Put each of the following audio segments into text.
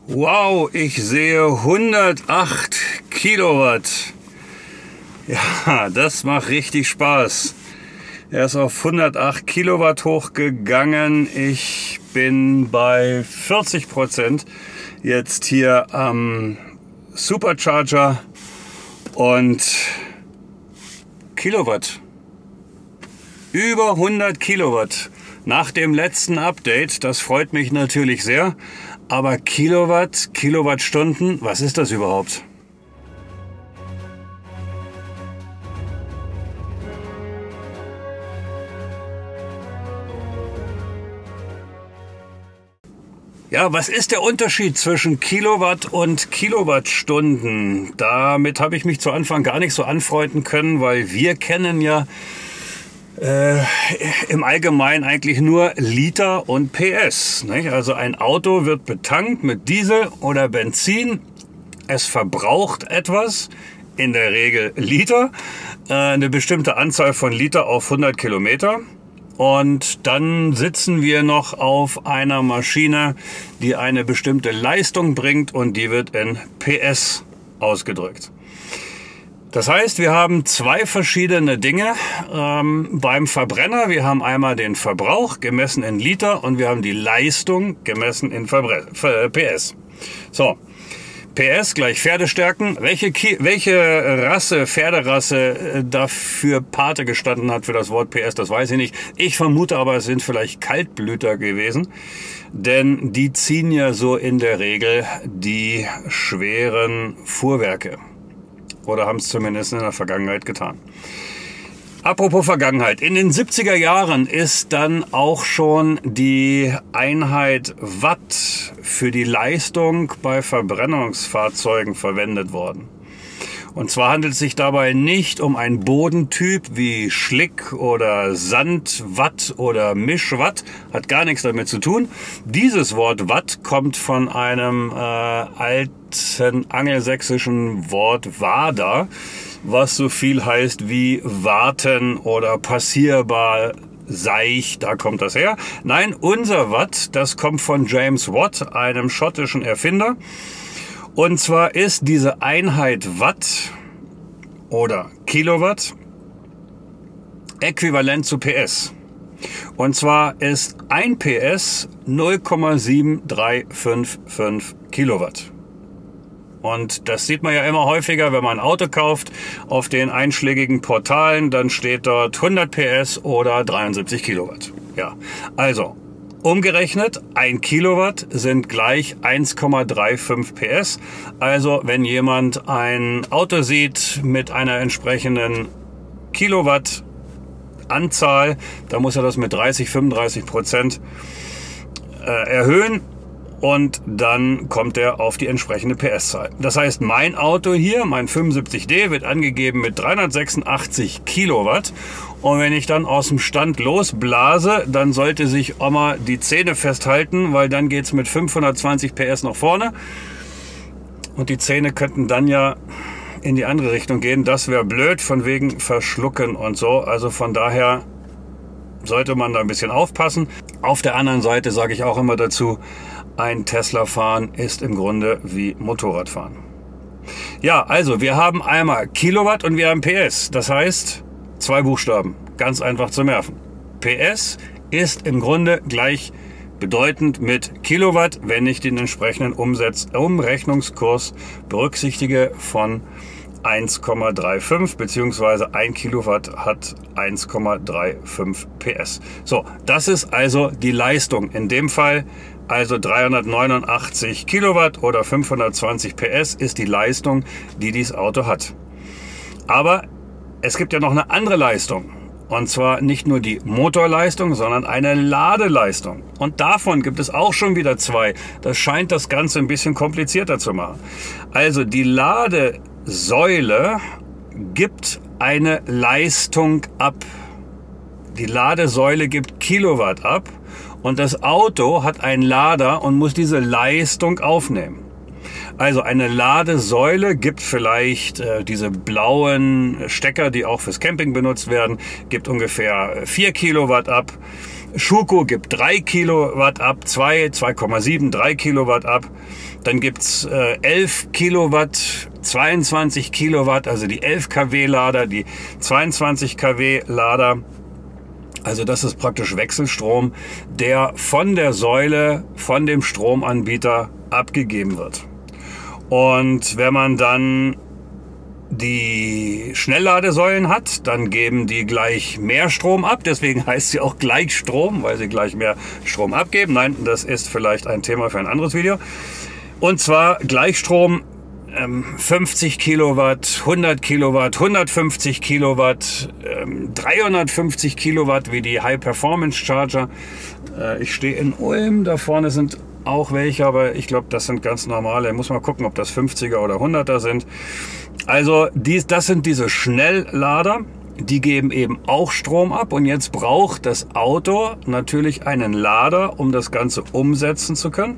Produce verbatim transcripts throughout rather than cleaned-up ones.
Wow, ich sehe hundertacht Kilowatt. Ja, das macht richtig Spaß. Er ist auf hundertacht Kilowatt hochgegangen. Ich bin bei vierzig Prozent jetzt hier am Supercharger und Kilowatt. Über hundert Kilowatt. Nach dem letzten Update, das freut mich natürlich sehr. Aber Kilowatt, Kilowattstunden, was ist das überhaupt? Ja, was ist der Unterschied zwischen Kilowatt und Kilowattstunden? Damit habe ich mich zu Anfang gar nicht so anfreunden können, weil wir kennen ja Äh, im Allgemeinen eigentlich nur Liter und P S. Nicht? Also ein Auto wird betankt mit Diesel oder Benzin. Es verbraucht etwas, in der Regel Liter, äh, eine bestimmte Anzahl von Liter auf hundert Kilometer. Und dann sitzen wir noch auf einer Maschine, die eine bestimmte Leistung bringt und die wird in P S ausgedrückt. Das heißt, wir haben zwei verschiedene Dinge ähm, beim Verbrenner. Wir haben einmal den Verbrauch gemessen in Liter und wir haben die Leistung gemessen in Verbre P S. So, P S gleich Pferdestärken. Welche, Ki welche Rasse, Pferderasse äh, dafür Pate gestanden hat für das Wort P S, das weiß ich nicht. Ich vermute aber, es sind vielleicht Kaltblüter gewesen, denn die ziehen ja so in der Regel die schweren Fuhrwerke. Oder haben es zumindest in der Vergangenheit getan. Apropos Vergangenheit. In den siebziger Jahren ist dann auch schon die Einheit Watt für die Leistung bei Verbrennungsfahrzeugen verwendet worden. Und zwar handelt es sich dabei nicht um einen Bodentyp wie Schlick oder Sandwatt oder Mischwatt. Hat gar nichts damit zu tun. Dieses Wort Watt kommt von einem äh, alten angelsächsischen Wort Wader, was so viel heißt wie warten oder passierbar, seich, da kommt das her. Nein, unser Watt, das kommt von James Watt, einem schottischen Erfinder. Und zwar ist diese Einheit Watt oder Kilowatt äquivalent zu P S. Und zwar ist ein P S null Komma sieben drei fünf fünf Kilowatt. Und das sieht man ja immer häufiger, wenn man ein Auto kauft, auf den einschlägigen Portalen, dann steht dort hundert P S oder dreiundsiebzig Kilowatt. Ja, also umgerechnet, ein Kilowatt sind gleich eins Komma fünfunddreißig P S. Also wenn jemand ein Auto sieht mit einer entsprechenden Kilowattanzahl, dann muss er das mit dreißig, fünfunddreißig Prozent äh, erhöhen. Und dann kommt er auf die entsprechende P S-Zahl. Das heißt, mein Auto hier, mein fünfundsiebzig D, wird angegeben mit dreihundertsechsundachtzig Kilowatt. Und wenn ich dann aus dem Stand losblase, dann sollte sich Oma die Zähne festhalten, weil dann geht's mit fünfhundertzwanzig P S nach vorne. Und die Zähne könnten dann ja in die andere Richtung gehen. Das wäre blöd, von wegen verschlucken und so. Also von daher sollte man da ein bisschen aufpassen. Auf der anderen Seite sage ich auch immer dazu, ein Tesla fahren ist im Grunde wie Motorradfahren. Ja, also wir haben einmal Kilowatt und wir haben P S. Das heißt, zwei Buchstaben, ganz einfach zu merken. P S ist im Grunde gleich bedeutend mit Kilowatt, wenn ich den entsprechenden Umsatz, Umrechnungskurs berücksichtige von eins Komma fünfunddreißig beziehungsweise ein Kilowatt hat eins Komma fünfunddreißig P S. So, das ist also die Leistung. In dem Fall also dreihundertneunundachtzig Kilowatt oder fünfhundertzwanzig P S ist die Leistung, die dieses Auto hat. Aber es gibt ja noch eine andere Leistung. Und zwar nicht nur die Motorleistung, sondern eine Ladeleistung. Und davon gibt es auch schon wieder zwei. Das scheint das Ganze ein bisschen komplizierter zu machen. Also die Ladesäule gibt eine Leistung ab. Die Ladesäule gibt Kilowatt ab. Und das Auto hat einen Lader und muss diese Leistung aufnehmen. Also eine Ladesäule gibt vielleicht äh, diese blauen Stecker, die auch fürs Camping benutzt werden, gibt ungefähr vier Kilowatt ab. Schuko gibt drei Kilowatt ab, zwei, zwei Komma sieben, drei Kilowatt ab. Dann gibt's äh, elf Kilowatt, zweiundzwanzig Kilowatt, also die elf Kilowatt Lader, die zweiundzwanzig Kilowatt Lader. Also das ist praktisch Wechselstrom, der von der Säule, von dem Stromanbieter abgegeben wird. Und wenn man dann die Schnellladesäulen hat, dann geben die gleich mehr Strom ab. Deswegen heißt sie auch Gleichstrom, weil sie gleich mehr Strom abgeben. Nein, das ist vielleicht ein Thema für ein anderes Video. Und zwar Gleichstrom ähm, fünfzig Kilowatt, hundert Kilowatt, hundertfünfzig Kilowatt, ähm, dreihundertfünfzig Kilowatt wie die High Performance Charger. Äh, ich stehe in Ulm, da vorne sind auch welche, aber ich glaube, das sind ganz normale. Ich muss mal gucken, ob das fünfziger oder hunderter sind. Also dies, das sind diese Schnelllader, die geben eben auch Strom ab. Und jetzt braucht das Auto natürlich einen Lader, um das Ganze umsetzen zu können.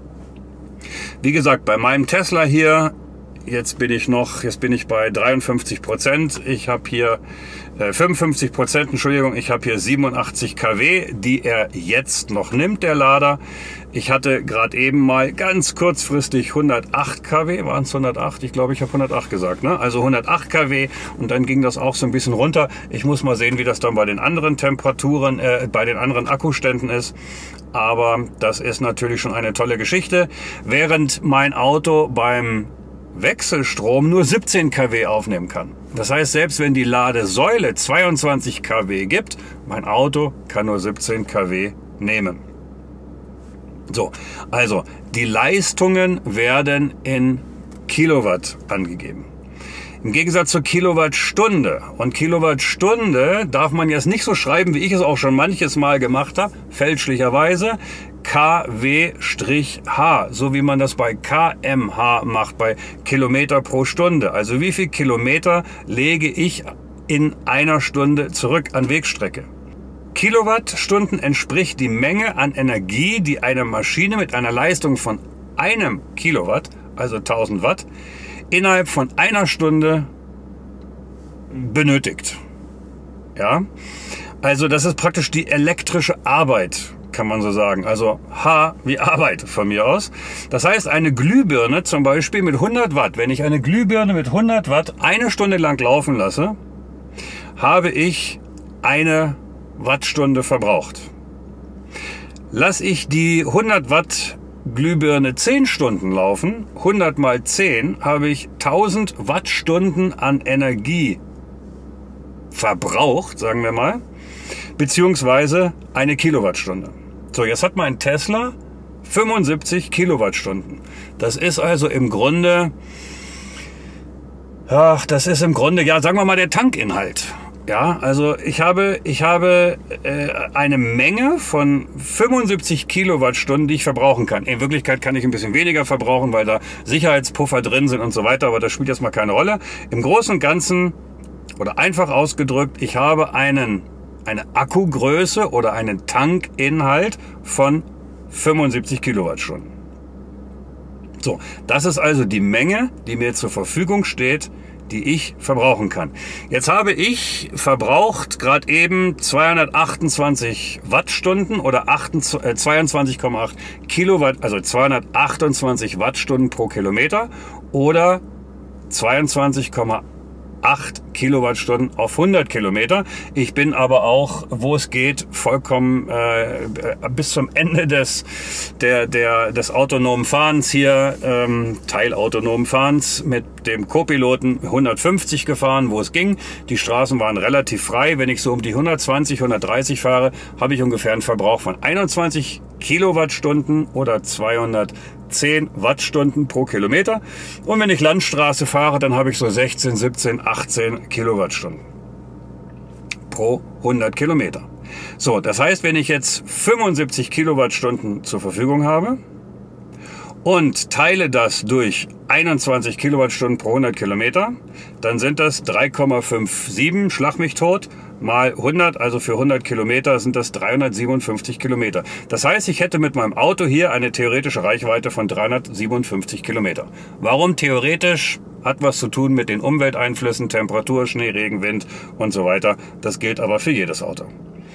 Wie gesagt, bei meinem Tesla hier, jetzt bin ich noch, jetzt bin ich bei dreiundfünfzig Prozent. Ich habe hier äh, fünfundfünfzig Prozent, Entschuldigung, ich habe hier siebenundachtzig Kilowatt, die er jetzt noch nimmt, der Lader. Ich hatte gerade eben mal ganz kurzfristig hundertacht Kilowatt, waren es hundertacht? Ich glaube, ich habe hundertacht gesagt, ne? Also hundertacht Kilowatt und dann ging das auch so ein bisschen runter. Ich muss mal sehen, wie das dann bei den anderen Temperaturen, äh, bei den anderen Akkuständen ist. Aber das ist natürlich schon eine tolle Geschichte. Während mein Auto beim Wechselstrom nur siebzehn Kilowatt aufnehmen kann. Das heißt, selbst wenn die Ladesäule zweiundzwanzig Kilowatt gibt, mein Auto kann nur siebzehn Kilowatt nehmen. So, also die Leistungen werden in Kilowatt angegeben. Im Gegensatz zur Kilowattstunde. Und Kilowattstunde darf man jetzt nicht so schreiben, wie ich es auch schon manches Mal gemacht habe, fälschlicherweise. K W H, so wie man das bei Kilometer pro Stunde macht, bei Kilometer pro Stunde. Also wie viel Kilometer lege ich in einer Stunde zurück an Wegstrecke? Kilowattstunden entspricht die Menge an Energie, die eine Maschine mit einer Leistung von einem Kilowatt, also tausend Watt, innerhalb von einer Stunde benötigt. Ja, also das ist praktisch die elektrische Arbeit, kann man so sagen. Also H wie Arbeit von mir aus. Das heißt, eine Glühbirne zum Beispiel mit hundert Watt, wenn ich eine Glühbirne mit hundert Watt eine Stunde lang laufen lasse, habe ich eine Wattstunde verbraucht. Lass ich die hundert Watt Glühbirne zehn Stunden laufen, hundert mal zehn, habe ich tausend Wattstunden an Energie verbraucht, sagen wir mal, beziehungsweise eine Kilowattstunde. So, jetzt hat mein Tesla fünfundsiebzig Kilowattstunden. Das ist also im Grunde, ach, das ist im Grunde, ja, sagen wir mal, der Tankinhalt. Ja, also ich habe, ich habe äh, eine Menge von fünfundsiebzig Kilowattstunden, die ich verbrauchen kann. In Wirklichkeit kann ich ein bisschen weniger verbrauchen, weil da Sicherheitspuffer drin sind und so weiter, aber das spielt jetzt mal keine Rolle. Im Großen und Ganzen, oder einfach ausgedrückt, ich habe einen, eine Akkugröße oder einen Tankinhalt von fünfundsiebzig Kilowattstunden. So, das ist also die Menge, die mir zur Verfügung steht, die ich verbrauchen kann. Jetzt habe ich verbraucht gerade eben zweihundertachtundzwanzig Wattstunden oder zweiundzwanzig Komma acht Kilowatt, also zweihundertachtundzwanzig Wattstunden pro Kilometer oder zweiundzwanzig Komma acht Kilowattstunden auf hundert Kilometer. Ich bin aber auch, wo es geht, vollkommen äh, bis zum Ende des, der, der, des autonomen Fahrens hier, ähm, teilautonomen Fahrens mit dem Co-Piloten hundertfünfzig gefahren, wo es ging. Die Straßen waren relativ frei. Wenn ich so um die hundertzwanzig, hundertdreißig fahre, habe ich ungefähr einen Verbrauch von einundzwanzig Kilowattstunden oder zweihundertzehn Wattstunden pro Kilometer. Und wenn ich Landstraße fahre, dann habe ich so sechzehn, siebzehn, achtzehn Kilowattstunden pro hundert Kilometer. So, das heißt, wenn ich jetzt fünfundsiebzig Kilowattstunden zur Verfügung habe und teile das durch einundzwanzig Kilowattstunden pro hundert Kilometer, dann sind das drei Komma siebenundfünfzig, schlag mich tot, mal hundert, also für hundert Kilometer sind das dreihundertsiebenundfünfzig Kilometer. Das heißt, ich hätte mit meinem Auto hier eine theoretische Reichweite von dreihundertsiebenundfünfzig Kilometer. Warum theoretisch? Hat was zu tun mit den Umwelteinflüssen, Temperatur, Schnee, Regen, Wind und so weiter. Das gilt aber für jedes Auto.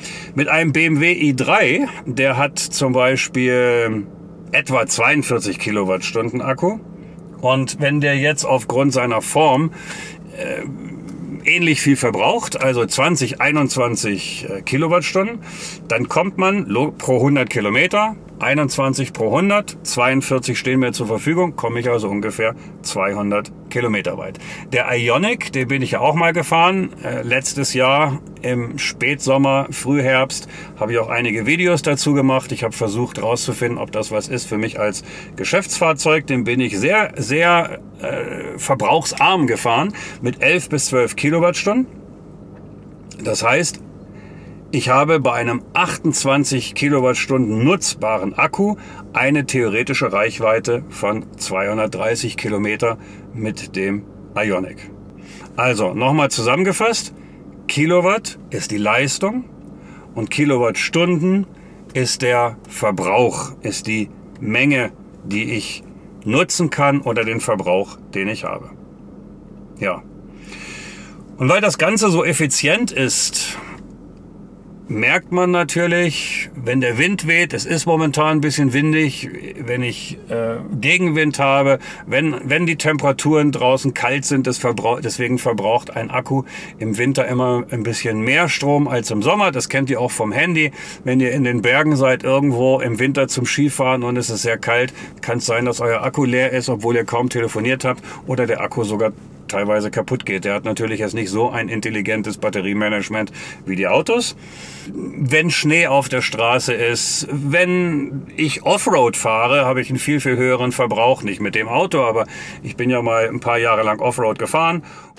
Mit einem B M W i drei, der hat zum Beispiel etwa zweiundvierzig Kilowattstunden Akku. Und wenn der jetzt aufgrund seiner Form äh, ähnlich viel verbraucht, also zwanzig, einundzwanzig äh, Kilowattstunden, dann kommt man pro hundert Kilometer, einundzwanzig pro hundert, zweiundvierzig stehen mir zur Verfügung, komme ich also ungefähr zweihundert Kilometer weit. Der Ioniq, den bin ich ja auch mal gefahren, äh, letztes Jahr im Spätsommer, Frühherbst, habe ich auch einige Videos dazu gemacht. Ich habe versucht herauszufinden, ob das was ist für mich als Geschäftsfahrzeug. Den bin ich sehr, sehr äh, verbrauchsarm gefahren mit elf bis zwölf Kilowattstunden. Das heißt, ich habe bei einem achtundzwanzig Kilowattstunden nutzbaren Akku eine theoretische Reichweite von zweihundertdreißig Kilometer mit dem Ioniq. Also nochmal zusammengefasst, Kilowatt ist die Leistung und Kilowattstunden ist der Verbrauch, ist die Menge, die ich nutzen kann oder den Verbrauch, den ich habe. Ja. Und weil das Ganze so effizient ist, merkt man natürlich, wenn der Wind weht, es ist momentan ein bisschen windig, wenn ich äh, Gegenwind habe, wenn, wenn die Temperaturen draußen kalt sind, das verbrauch, deswegen verbraucht ein Akku im Winter immer ein bisschen mehr Strom als im Sommer. Das kennt ihr auch vom Handy. Wenn ihr in den Bergen seid, irgendwo im Winter zum Skifahren und es ist sehr kalt, kann es sein, dass euer Akku leer ist, obwohl ihr kaum telefoniert habt oder der Akku sogar teilweise kaputt geht. Der hat natürlich jetzt nicht so ein intelligentes Batteriemanagement wie die Autos. Wenn Schnee auf der Straße ist, wenn ich Offroad fahre, habe ich einen viel, viel höheren Verbrauch. Nicht mit dem Auto, aber ich bin ja mal ein paar Jahre lang Offroad gefahren.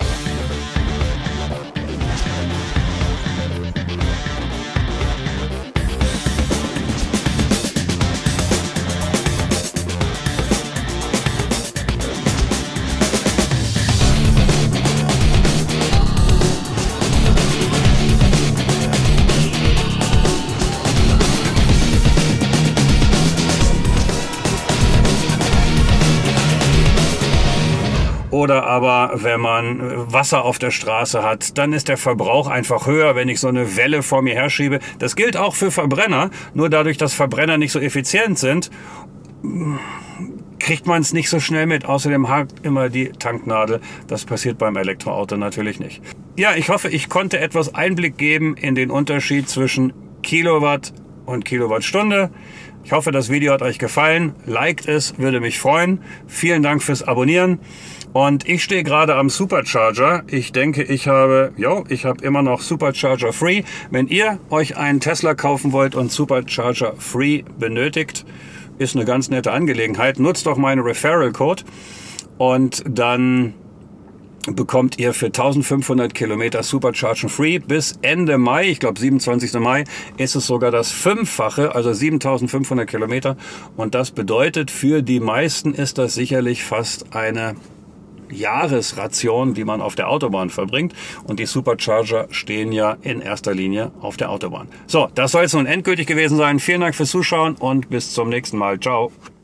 Oder aber, wenn man Wasser auf der Straße hat, dann ist der Verbrauch einfach höher, wenn ich so eine Welle vor mir herschiebe. Das gilt auch für Verbrenner, nur dadurch, dass Verbrenner nicht so effizient sind, kriegt man es nicht so schnell mit. Außerdem hakt immer die Tanknadel. Das passiert beim Elektroauto natürlich nicht. Ja, ich hoffe, ich konnte etwas Einblick geben in den Unterschied zwischen Kilowatt und Kilowattstunde. Ich hoffe, das Video hat euch gefallen. Liked es, würde mich freuen. Vielen Dank fürs Abonnieren. Und ich stehe gerade am Supercharger. Ich denke, ich habe, jo, ich habe immer noch Supercharger Free. Wenn ihr euch einen Tesla kaufen wollt und Supercharger Free benötigt, ist eine ganz nette Angelegenheit. Nutzt doch meinen Referral Code und dann bekommt ihr für eintausendfünfhundert Kilometer Superchargen Free bis Ende Mai, ich glaube siebenundzwanzigsten Mai, ist es sogar das Fünffache, also siebentausendfünfhundert Kilometer. Und das bedeutet, für die meisten ist das sicherlich fast eine Jahresration, die man auf der Autobahn verbringt. Und die Supercharger stehen ja in erster Linie auf der Autobahn. So, das soll es nun endgültig gewesen sein. Vielen Dank fürs Zuschauen und bis zum nächsten Mal. Ciao.